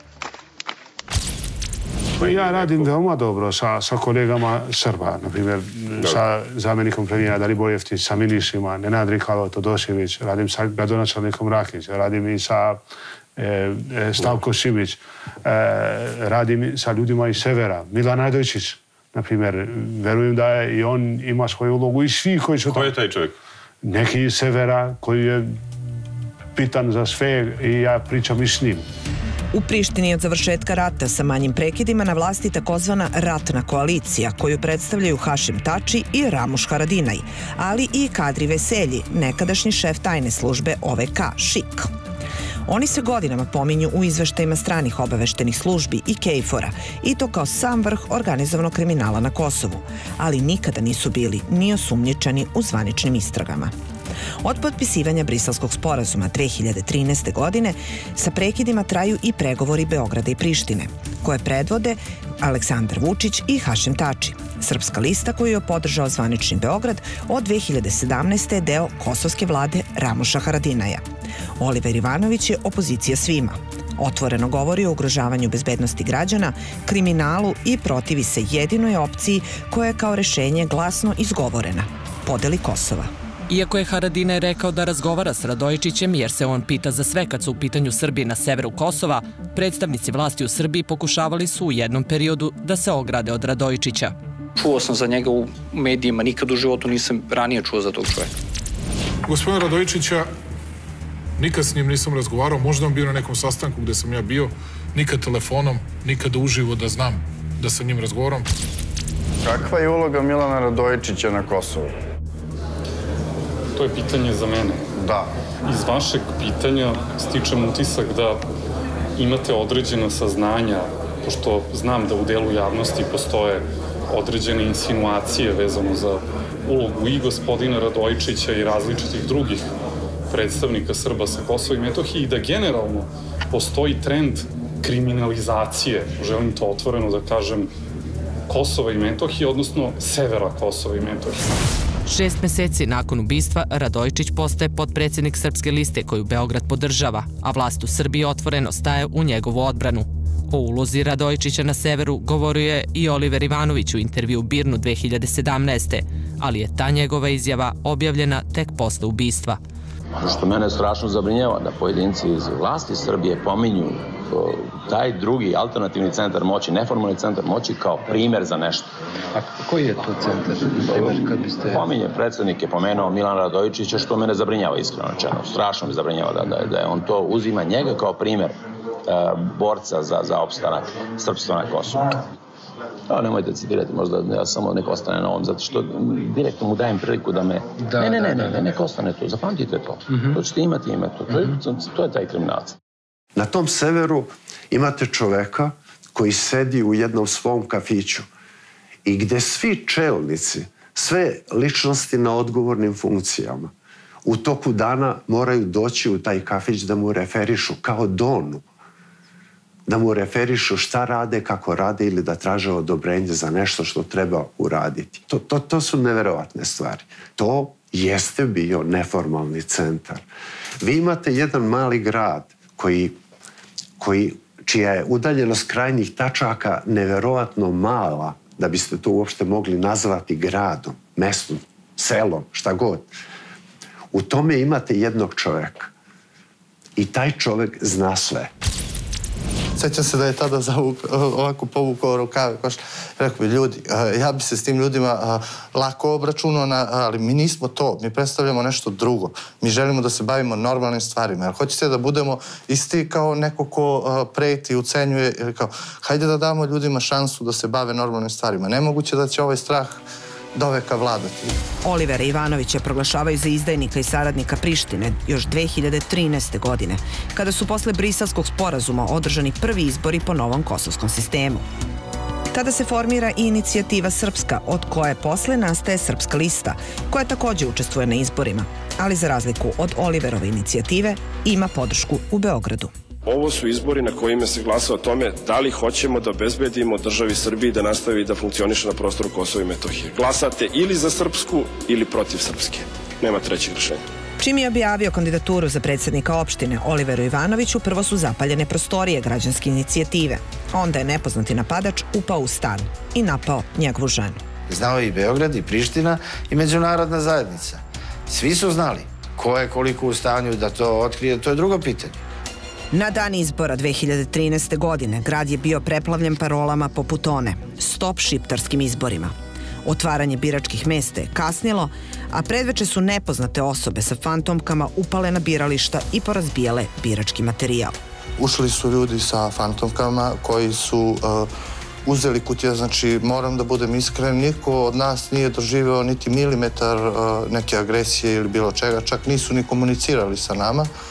Ja radim veoma dobro sa kolegama Srba, na primjer sa zamjenikom premijera Dalibor Jeftić, sa Milišima, Nenad Rikalo Todosijević, radim sa gradonačelnikom Rakić, radim i sa Stavko Šibić, radim sa ljudima iz severa, Milan Radojčić, na primjer, verujem da je i on ima svoju ulogu i svi koji su... Ko je taj čovjek? Neki iz severa koji je pitan za sve i ja pričam i s njim. U Prištini od završetka rata sa manjim prekidima na vlasti takozvana ratna koalicija koju predstavljaju Hašim Tači i Ramuš Haradinaj, ali i Kadri Veselji, nekadašnji šef tajne službe OVK, ŠIK. Oni se godinama pominju u izveštajima stranih obaveštenih službi i KFOR-a i to kao sam vrh organizovanog kriminala na Kosovu, ali nikada nisu bili ni osumnjičeni u zvaničnim istragama. Od potpisivanja Briselskog sporazuma 2013. godine sa prekidima traju i pregovori Beograda i Prištine, koje predvode Aleksandar Vučić i Hašim Tači. Srpska lista koju je podržao zvanični Beograd od 2017. je deo kosovske vlade Ramuša Haradinaja. Oliver Ivanović je opozicija svima. Otvoreno govori o ugrožavanju bezbednosti građana, kriminalu i protivi se jedinoj opciji koja je kao rešenje glasno izgovorena – podeli Kosova. Iako je Haradinaj rekao da razgovara s Radojičićem jer se on pita za sve kad su u pitanju Srbi na severu Kosova, predstavnici vlasti u Srbiji pokušavali su u jednom periodu da se ograde od Radojičića. Čuo sam za njega u medijima, nikad u životu nisam ranije čuo za tog čovjeka. Gospodina Radojičića, nikad s njim nisam razgovarao, možda on bio na nekom sastanku gde sam ja bio, nikad telefonom, nikad uživo da znam da sa njim razgovaram. Kakva je uloga Milana Radojičića na Kosovu? To je pitanje za mene. Da. Iz vašeg pitanja stičem utisak da imate određena saznanja, pošto znam da u delu javnosti postoje određene insinuacije vezano za ulogu i gospodina Radojičića i različitih drugih predstavnika Srba sa Kosova i Metohije i da generalno postoji trend kriminalizacije, želim to otvoreno da kažem, Kosova i Metohije, odnosno severa Kosova i Metohije. 6 meseci nakon ubistva, Radojičić postaje potpredsjednik Srpske liste koju Beograd podržava, a vlast u Srbiji otvoreno staje u njegovu odbranu. O ulozi Radojičića na severu govorio je i Oliver Ivanović u intervju Birnu 2017. Ali je ta njegova izjava objavljena tek posle ubistva. Ono što mene strašno zabrinjava da pojedinci iz vlasti Srbije pominju taj drugi alternativni centar moći, neformalni centar moći kao primer za nešto. A koji je to centar? Pominje, predsjednik je pomenuo Milana Radojičića, što mene zabrinjava iskreno rečeno. Strašno me zabrinjava da je on to uzima njega kao primer borca za opstanak srpstva na Kosovu. Nemojte citirati, možda ja samo nek ostane na ovom, zato što direktno mu dajem priliku da me... Ne, nek ostane tu, zapamtite to. To ćete imati ime, to je taj kriminalac. Na tom severu imate čoveka koji sedi u jednom svom kafiću i gde svi čelnici, sve ličnosti na odgovornim funkcijama u toku dana moraju doći u taj kafić da mu referišu kao donu, da mu referišu šta rade, kako rade ili da traže odobrenje za nešto što treba uraditi. To su neverovatne stvari. To jeste bio neformalni centar. Vi imate jedan mali grad čija je udaljenost krajnjih tačaka neverovatno mala da biste to uopšte mogli nazvati gradom, mestom, selom, šta god. U tome imate jednog čoveka i taj čovek zna sve. Sećam se da je tada ovako povukao rukave. Rekao bi, ljudi, ja bi se s tim ljudima lako obračunao, ali mi nismo to. Mi predstavljamo nešto drugo. Mi želimo da se bavimo normalnim stvarima. Jer hoćete da budemo isti kao neko ko preti, ucenjuje. Hajde da damo ljudima šansu da se bave normalnim stvarima. Nemoguće da će ovaj strah doveka vladati. Olivera Ivanovića proglašavaju za izdajnika i saradnika Prištine još 2013. godine, kada su posle Briselskog sporazuma održani prvi izbori po novom kosovskom sistemu. Tada se formira i inicijativa Srpska, od koje posle nastaje Srpska lista, koja takođe učestvuje na izborima, ali za razliku od Oliverove inicijative ima podršku u Beogradu. Ovo su izbori na kojima se glasa o tome da li hoćemo da obezbedimo državi Srbiji da nastavi da funkcioniše na prostoru Kosova i Metohije. Glasate ili za Srpsku ili protiv Srpske. Nema trećeg rešenja. Čim je objavio kandidaturu za predsjednika opštine Oliveru Ivanoviću, prvo su zapaljene prostorije građanske inicijative. Onda je nepoznati napadač upao u stan i napao njegovu ženu. Znao je i Beograd, i Priština, i međunarodna zajednica. Svi su znali ko je koliko u stanju da to otkrije, to je drugo pitanje. Na dan izbora 2013. godine grad je bio preplavljen parolama poput one "Stop šiptarskim izborima". Otvaranje biračkih mesta je kasnilo, a predveče su nepoznate osobe sa fantomkama upale na birališta i porazbijale birački materijal. Ušli su ljudi sa fantomkama koji su uzeli kutije, znači moram da budem iskren, niko od nas nije doživeo niti milimetar neke agresije ili bilo čega, čak nisu ni komunicirali sa nama.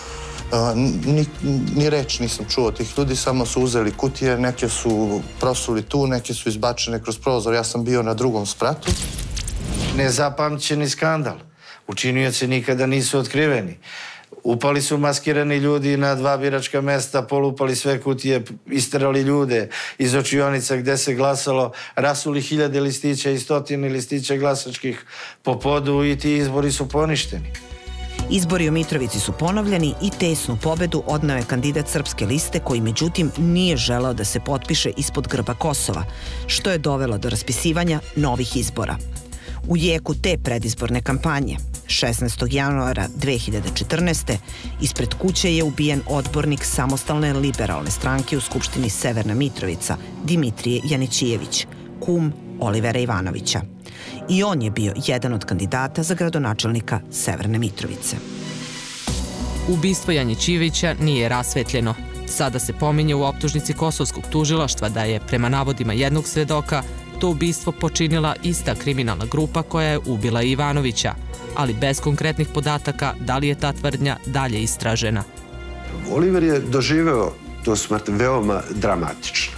Ni reč nisam čuo tih ljudi, samo su uzeli kutije, neke su prosuli tu, neke su izbačene kroz prozor. Ja sam bio na drugom spratu. Nezapamćeni skandal. Učinioci nikada nisu otkriveni. Upali su maskirani ljudi na 2 biračka mesta, polupali sve kutije, isterali ljude iz učionica gde se glasalo, rasuli 1000 listića i 100 listića glasačkih po podu i ti izbori su poništeni. Izbori u Mitrovici su ponovljeni i tesnu pobedu odneo je kandidat Srpske liste koji međutim nije želeo da se potpiše ispod grba Kosova, što je dovelo do raspisivanja novih izbora. U jeku te predizborne kampanje, 16. januara 2014. ispred kuće je ubijen odbornik Samostalne liberalne stranke u Skupštini Severna Mitrovica, Dimitrije Janićijević, kum Olivera Ivanovića. I on je bio jedan od kandidata za gradonačelnika Severne Mitrovice. Ubistvo Janićijevića nije rasvetljeno. Sada se pominje u optužnici Kosovskog tužilaštva da je, prema navodima jednog svedoka, to ubistvo počinila ista kriminalna grupa koja je ubila Ivanovića, ali bez konkretnih podataka da li je ta tvrdnja dalje istražena. Oliver je doživeo tu smrt veoma dramatično.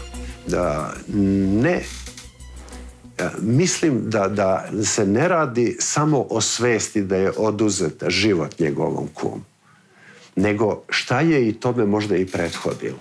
Mislim da se ne radi samo o svesti da je oduzet život njegovom kumu, nego šta je i tome možda i prethodilo.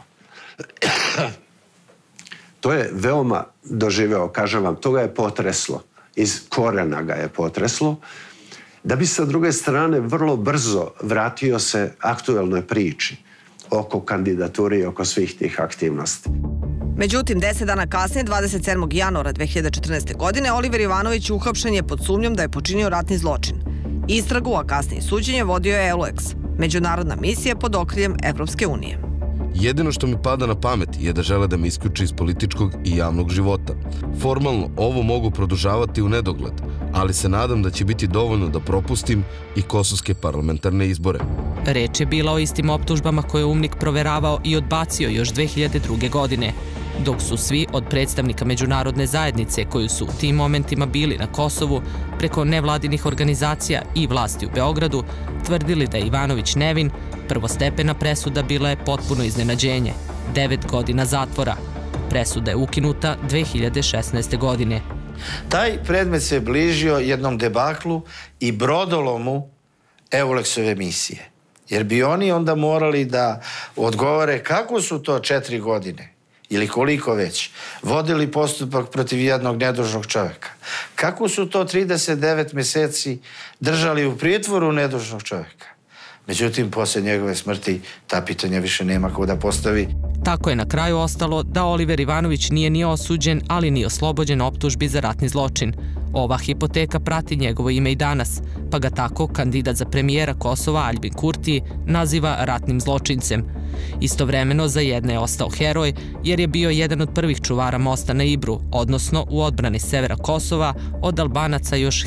To je veoma doživeo, kažem vam, to ga je potreslo, iz korena ga je potreslo, da bi sa druge strane vrlo brzo vratio se aktuelnoj priči oko kandidature i oko svih tih aktivnosti. Međutim, 10 dana kasnije, 27. januara 2014. godine, Oliver Ivanović uhapšen je pod sumnjom da je počinio ratni zločin. Istragu, a kasnije suđenje, vodio je EULEX, međunarodna misija pod okriljem Evropske unije. Jedino što mi pada na pamet je da žele da me isključi iz političkog i javnog života. Formalno ovo mogu produžavati u nedogled, ali se nadam da će biti dovoljno da propustim i kosovske parlamentarne izbore. Reč je bila o istim optužbama koje je UMNIK proveravao i odbacio još 2002. godine, dok su svi od predstavnika međunarodne zajednice koji su u tim momentima bili na Kosovu preko nevladinih organizacija i vlasti u Beogradu tvrdili da je Ivanović nevin. Prvostepena presuda bila je potpuno iznenađenje, 9 godina zatvora. Presuda je ukinuta 2016. godine. Taj predmet se bližio jednom debaklu i brodolomu EULEX-ove misije. Jer bi oni onda morali da odgovore kako su to 4 godine ili koliko već vodili postupak protiv jednog nedužnog čoveka. Kako su to 39 meseci držali u pritvoru nedužnog čoveka. Međutim, posle njegove smrti ta pitanja više nema ko da postavi. Tako je na kraju ostalo da Oliver Ivanović nije ni osuđen, ali ni oslobođen optužbi za ratni zločin. Ova hipoteka prati njegovo ime i danas, pa ga tako kandidat za premijera Kosova Aljbin Kurti naziva ratnim zločincem. Istovremeno za jedne je ostao heroj jer je bio jedan od prvih čuvara mosta na Ibru, odnosno u odbrani severa Kosova od Albanaca još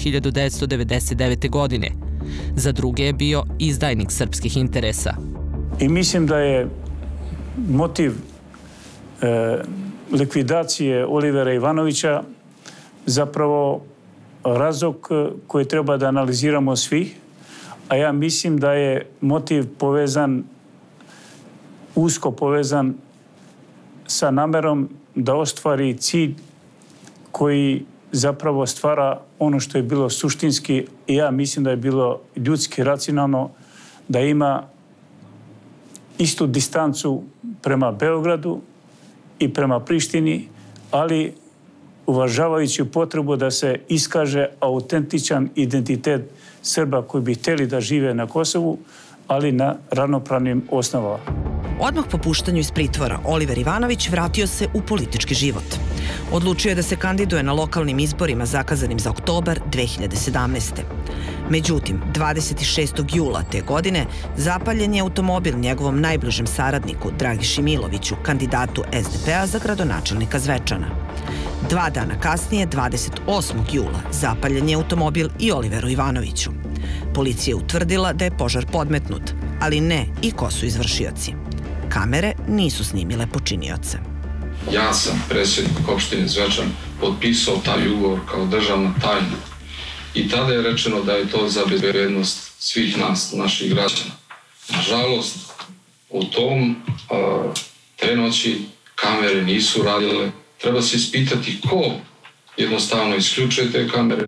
1999. godine. Za druge je bio izdajnik srpskih interesa. I mislim da je motiv likvidacije Olivera Ivanovića zapravo razlog koji treba da analiziramo svi, a ja mislim da je motiv povezan, usko povezan sa namerom da ostvari cilj koji zapravo stvara ono što je bilo suštinski i ja mislim da je bilo ljudski racionalno da ima istu distancu prema Beogradu i prema Prištini, ali uvažavajući potrebu da se iskaže autentičan identitet Srba koji bi hteli da žive na Kosovu, ali na ravnopravnim osnovama. Odmah po puštanju iz pritvora, Oliver Ivanović vratio se u politički život. Odlučio je da se kandiduje na lokalnim izborima zakazanim za oktobar 2017. Međutim, 26. jula te godine zapaljen je automobil njegovom najbližem saradniku Dragiši Miloviću, kandidatu SDP-a za gradonačelnika Zvečana. 2 dana kasnije, 28. jula, zapaljen je automobil i Oliveru Ivanoviću. Policija je utvrdila da je požar podmetnut, ali ne i ko su izvršioci. Kamere nisu snimile počinioce. Ja sam, predsjednik opštine Zvečan, potpisao taj ugovor kao državna tajna i tada je rečeno da je to za bezbednost svih nas, naših građana. Nažalost, U te noći kamere nisu radile. Treba se ispitati ko jednostavno isključuje te kamere.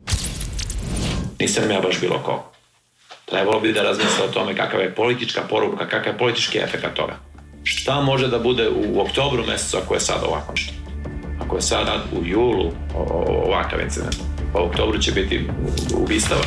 Nisam ja baš bilo ko. Trebalo bi da razmisle o tome kakva je politička poruka, kakav je politički efekt toga. Šta može da bude u oktobru mesecu ako je sad ovako nešto? Ako je sad u julu ovakav incident, pa u oktobru će biti ubistava.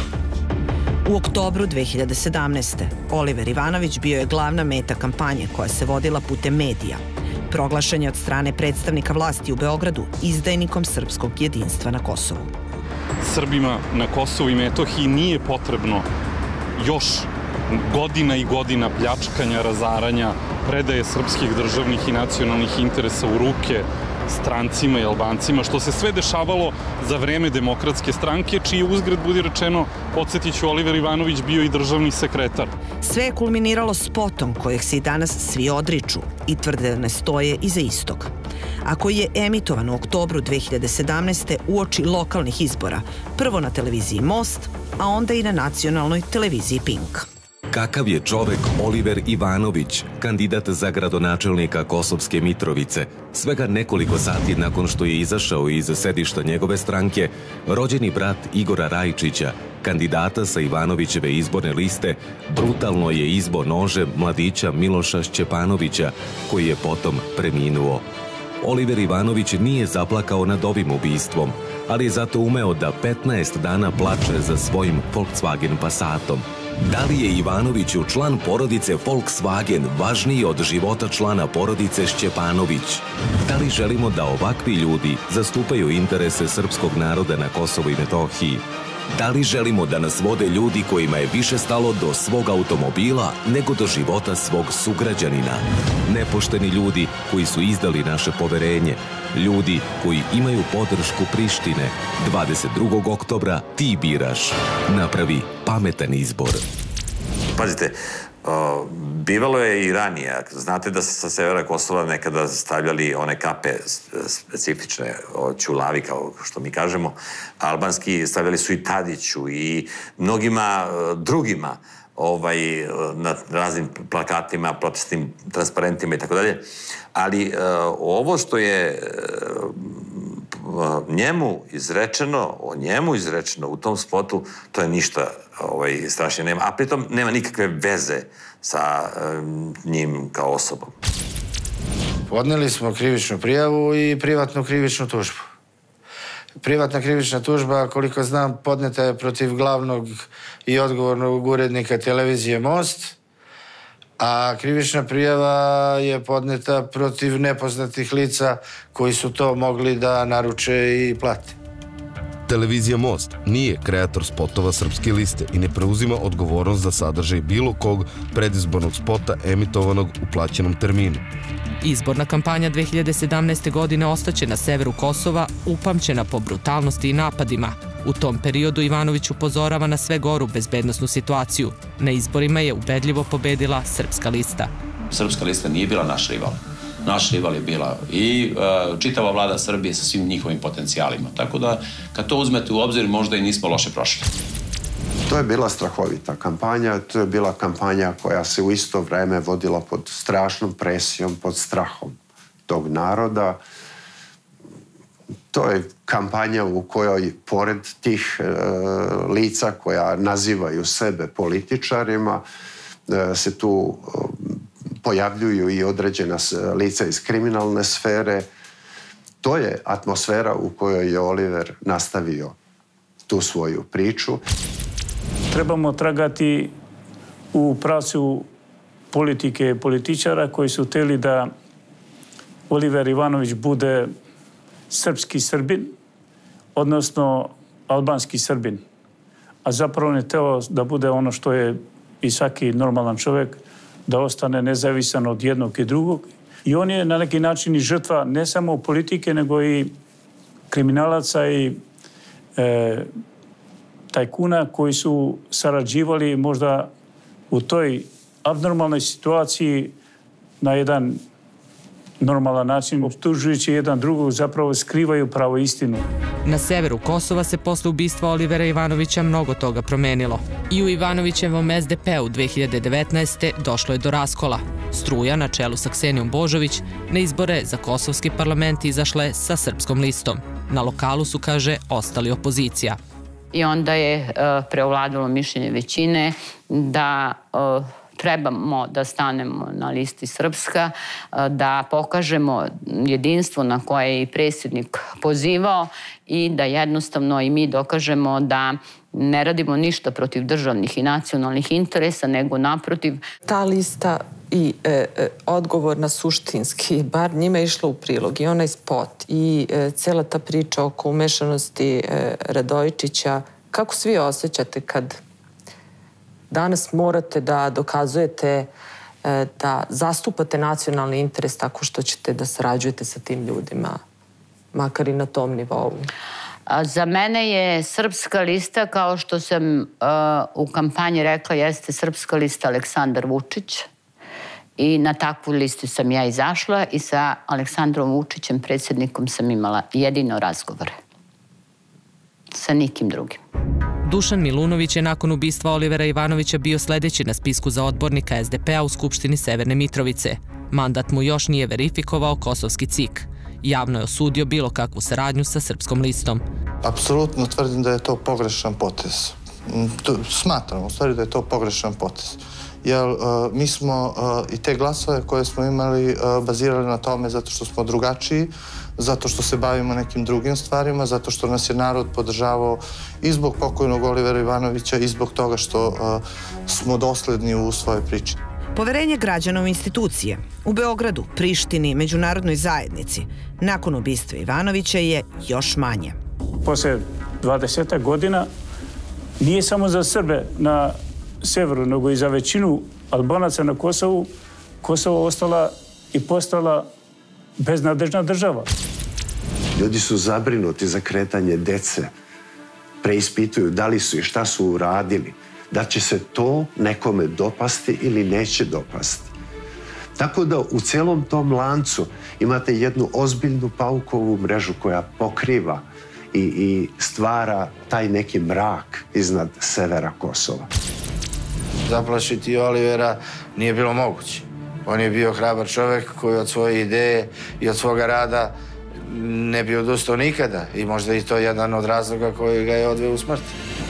U oktobru 2017. Oliver Ivanović bio je glavna meta kampanje koja se vodila putem medija. Proglašen je od strane predstavnika vlasti u Beogradu izdajnikom srpskog jedinstva na Kosovu. Srbima na Kosovu i Metohiji nije potrebno još godina i godina pljačkanja, razaranja, predaje srpskih državnih i nacionalnih interesa u ruke strancima i Albancima, što se sve dešavalo za vreme Demokratske stranke, čiji uzgred, budi rečeno, podsjetiću, Oliver Ivanović bio i državni sekretar. Sve je kulminiralo spotom kojeg se i danas svi odriču i tvrde da ne stoje iza istog. A koji je emitovan u oktobru 2017. uoči lokalnih izbora, prvo na televiziji Most, a onda i na nacionalnoj televiziji Pink. Kakav je čovek Oliver Ivanović, kandidat za gradonačelnika Kosovske Mitrovice? Svega nekoliko sati nakon što je izašao iz sedišta njegove stranke, rođeni brat Igora Rajčića, kandidata sa Ivanovićeve izborne liste, brutalno je izbo nožem mladića Miloša Šćepanovića, koji je potom preminuo. Oliver Ivanović nije zaplakao nad ovim ubistvom, ali je zato umeo da 15 dana plače za svojim Volkswagen Passatom. Da li je Ivanoviću član porodice Volkswagen važniji od života člana porodice Šćepanović? Da li želimo da ovakvi ljudi zastupaju interese srpskog naroda na Kosovu i Metohiji? Da li želimo da nas vode ljudi kojima je više stalo do svog automobila nego do života svog sugrađanina? Nepošteni ljudi koji su izdali naše poverenje, ljudi koji imaju podršku Prištine. 22. oktobra ti biraš. Napravi pametan izbor. Pazite, bivalo je i ranije. Znate da se sa severa Kosova nekada stavljali one kape specifične, ćulavi, kao što mi kažemo. Albanski stavljali su i Tadiću i mnogima drugima na raznim plakatima, protestnim transparentima i tako dalje. Ali ovo što je o njemu izrečeno u tom spotu, to je ništa strašnije nema. A pritom nema nikakve veze sa njim kao osobom. Podneli smo krivičnu prijavu i privatnu krivičnu tužbu. Privatna krivična tužba, koliko znam, podneta je protiv glavnog i odgovornog urednika televizije Most, a krivična prijava je podneta protiv nepoznatih lica koji su to mogli da naruče i plate. Televizija Most nije kreator spotova Srpske liste i ne preuzima odgovornost za sadržaj bilo kog predizbornog spota emitovanog u plaćenom terminu. Izborna kampanja 2017. godine ostaće na severu Kosova upamćena po brutalnosti i napadima. U tom periodu Ivanović upozorava na sve goru bezbednosnu situaciju. Na izborima je ubedljivo pobedila Srpska lista. Srpska lista nije bila naš rival. Naš rival je bila i čitava vlada Srbije sa svim njihovim potencijalima. Tako da, kad to uzmete u obzir, možda i nismo loše prošli. To je bila strahovita kampanja, to je bila kampanja koja se u isto vreme vodila pod strašnom presijom, pod strahom tog naroda. To je kampanja u kojoj, pored tih lica koja nazivaju sebe političarima, se tu pojavljuju i određena lica iz kriminalne sfere. To je atmosfera u kojoj je Oliver nastavio tu svoju priču. Trebamo tragati u pravcu politike i političara koji su hteli da Oliver Ivanović bude srpski Srbin, odnosno albanski Srbin. A zapravo on je hteo da bude ono što je i svaki normalan čovjek, da ostane nezavisan od jednog i drugog. I on je na neki način i žrtva ne samo politike, nego i kriminalaca i tajkuna koji su sarađivali možda u toj abnormalnoj situaciji na jedan normalan način, optužujući jedan drugog, zapravo skrivaju pravo istinu. Na severu Kosova se posle ubistva Olivera Ivanovića mnogo toga promenilo. I u Ivanovićevom SDP-u 2019. došlo je do raskola. Struja, na čelu sa Ksenijom Božović, na izbore za kosovski parlament izašle sa Srpskom listom. Na lokalu su, kaže, ostali opozicija. I onda je preovladalo mišljenje većine da trebamo da stanemo na listi Srpska, da pokažemo jedinstvo na koje je i predsjednik pozivao i da jednostavno i mi dokažemo da ne radimo ništa protiv državnih i nacionalnih interesa, nego naprotiv. Ta lista i odgovor na suštinski, bar njima je išlo u prilog i onaj spot i cela ta priča oko umešanosti Radojičića. Kako svi osjećate kad danas morate da dokazujete da zastupate nacionalni interes tako što ćete da sarađujete sa tim ljudima, makar i na tom nivou? Za mene je Srpska lista, kao što sam u kampanji rekla, jeste Srpska lista Aleksandar Vučić. I na takvu listu sam ja izašla i sa Aleksandrom Vučićem, predsjednikom, sam imala jedino razgovore. Sa nikim drugim. Dušan Milunović je nakon ubistva Olivera Ivanovića bio sledeći na spisku za odbornika SDP-a u Skupštini Severne Mitrovice. Mandat mu još nije verifikovao kosovski CIK. Javno je osudio bilo kakvu saradnju sa Srpskom listom. Apsolutno tvrdim da je to pogrešan potez. Smatram u stvari da je to pogrešan potez. Jer mi smo i te glasove koje smo imali bazirali na tome zato što smo drugačiji, zato što se bavimo nekim drugim stvarima, zato što nas je narod podržavao i zbog pokojnog Olivera Ivanovića i zbog toga što smo dosledni u svojoj priči. Poverenje građana u institucije u Beogradu, Prištini, međunarodnoj zajednici nakon ubistva Ivanovića je još manje. Posle 20 godina nije samo za Srbe na severu, nego i za većinu Albanaca na Kosovu, Kosovo ostala i postala beznadežna država. Ljudi su zabrinuti za kretanje dece, preispituju da li su i šta su uradili, da će se to nekome dopasti ili neće dopasti. Tako da u celom tom lancu imate jednu ozbiljnu paukovu mrežu koja pokriva i stvara taj neki mrak iznad severa Kosova. Zaplašiti Olivera nije bilo moguće. On je bio hrabar čovjek koji od svoje ideje i od svoga rada ne bi odustao nikada i možda i to jedan od razloga koji ga je odveo u smrt.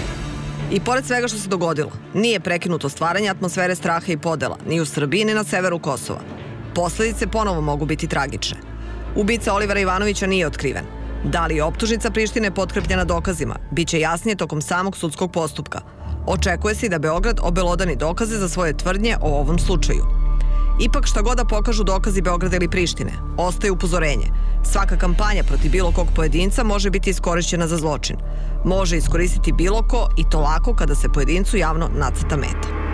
I pored svega što se dogodilo, nije prekinuto stvaranje atmosfere straha i podela, ni u Srbiji, ni na severu Kosova. Posledice ponovo mogu biti tragične. Ubica Olivera Ivanovića nije otkriven. Da li je optužnica Prištine potkrepljena dokazima, bit će jasnije tokom samog sudskog postupka. Očekuje se i da Beograd obelodani dokaze za svoje tvrdnje o ovom slučaju. Ipak šta god da pokažu dokazi Beograda ili Prištine, ostaje upozorenje. Svaka kampanja protiv bilo kog pojedinca može biti iskorišćena za zločin. Može iskoristiti bilo ko i to lako kada se pojedincu javno nacrta meta.